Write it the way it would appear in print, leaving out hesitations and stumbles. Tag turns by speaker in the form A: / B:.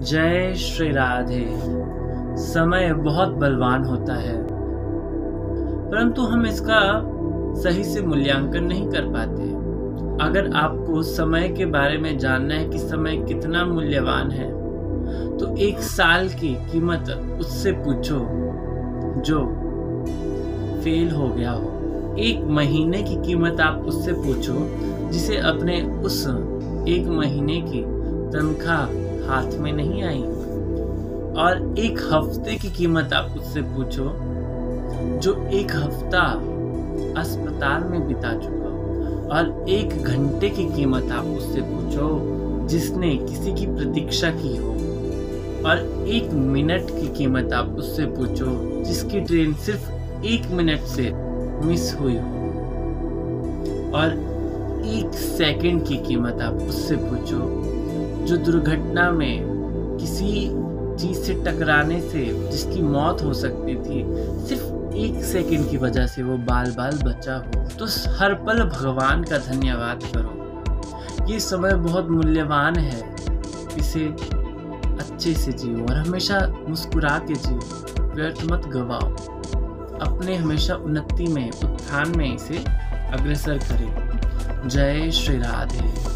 A: जय श्री राधे। समय बहुत बलवान होता है, परंतु हम इसका सही से मूल्यांकन नहीं कर पाते। अगर आपको समय के बारे में जानना है कि समय कितना मूल्यवान है, तो एक साल की कीमत उससे पूछो जो फेल हो गया हो। एक महीने की कीमत आप उससे पूछो जिसे अपने उस एक महीने की तनख्वाह हाथ में नहीं आई। और एक हफ्ते की कीमत आप उससे पूछो जो एक हफ्ता अस्पताल में बिता चुका हो। और एक घंटे की कीमत आप उससे पूछो जिसने किसी की प्रतीक्षा की हो। और एक मिनट की कीमत आप उससे पूछो जिसकी ट्रेन सिर्फ 1 मिनट से मिस हुई हो। और एक सेकंड की कीमत आप उससे पूछो जो दुर्घटना में किसी चीज से टकराने से जिसकी मौत हो सकती थी, सिर्फ 1 सेकंड की वजह से वो बाल बाल बचा हो। तो हर पल भगवान का धन्यवाद करो। ये समय बहुत मूल्यवान है, इसे अच्छे से जियो और हमेशा मुस्कुरा के जियो। व्यर्थ मत गवाओ, अपने हमेशा उन्नति में, उत्थान में इसे अग्रसर करें। जय श्री राधे।